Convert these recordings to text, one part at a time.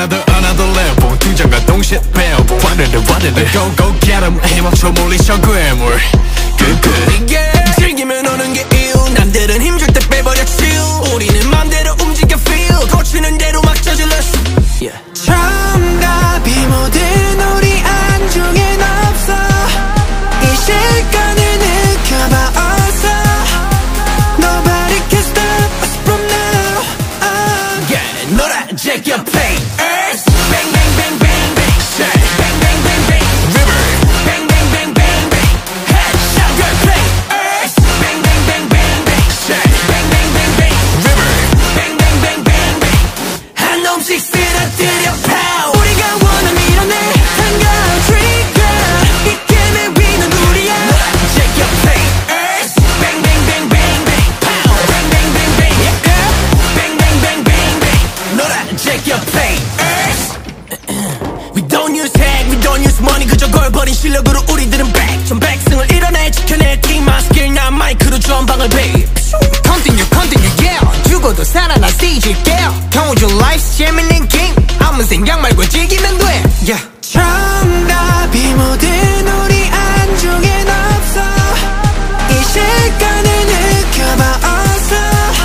another level 두 장과 동시에 배워보 What it go go get 'em 해먹쳐 몰리셔 괴물 Good yeah. 즐기면 오는 게 이유 남들은 힘줄 때 빼버려 chill 우리는 맘대로 움직여 feel 고치는 대로 막 저질러 yeah. 정답이 모든 우리 안중엔 없어 이 시간을 느껴봐 어서 Nobody can stop us from now yeah. 놀아 check your plate Earth bang bang bang bang bang shine bang bang bang bang river bang bang bang bang bang headshot your plate Earth bang bang bang bang bang shine bang bang bang bang river bang bang bang bang bang 한 놈씩 쓰러뜨려 pow 우리가 원한 밀어내 한가운 trigger 이 게임의 위는 우리야 놀아 check your plate Earth bang bang bang bang bang pow bang bang bang bang yeah bang bang bang bang bang 놀아 check your plate Earth We don't use hack, we don't use money 그저 걸버린 실력으로 우리들은 back 전백승을 이뤄내 지켜낼 팀만 스킬 난 마이크로 전방을 배 Continue yeah 죽어도 살아나 스테이지일게 Told you life's 재밌는 게임 아무 생각 말고 즐기면 돼 yeah. 정답이 모든 우리 안중엔 없어 이 시간을 느껴봐 어서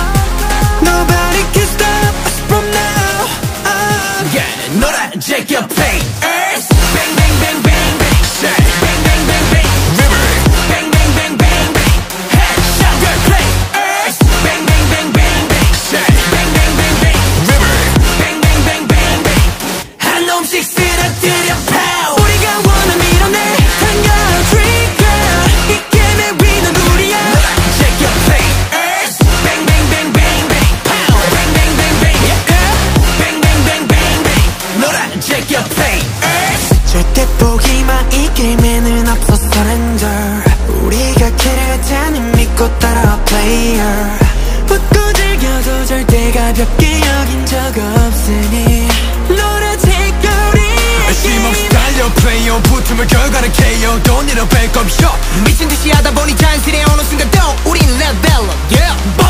Nobody can stop us from now yeah, 놀아 check your plate Earth bang bang bang bang bang shine bang bang bang bang river bang bang bang bang bang headshot your plate Earth bang bang bang bang bang shine bang bang bang bang river bang bang bang bang bang 한 놈씩 쓰러뜨려 pow 우리가 원한 밀어내 한가운 trigger 이 게임의 위는 우리야 놀아 check your plate Earth bang bang bang bang bang pow bang bang bang bang yeah bang bang bang bang bang 놀아 check your plate Earth 절대 포기마 이 게임에는 없어 surrender 우리가 캐리할 테니 믿고 따라 player 웃고 즐겨도 절대 가볍게 여긴 적 없으니 놀아 take your risk 쉼없이 달려 플레이어 붙으면 결과는 KO Don't need a backup shot 미친듯이 하다 보니 자연스레 어느 순간 또 우린 level up yeah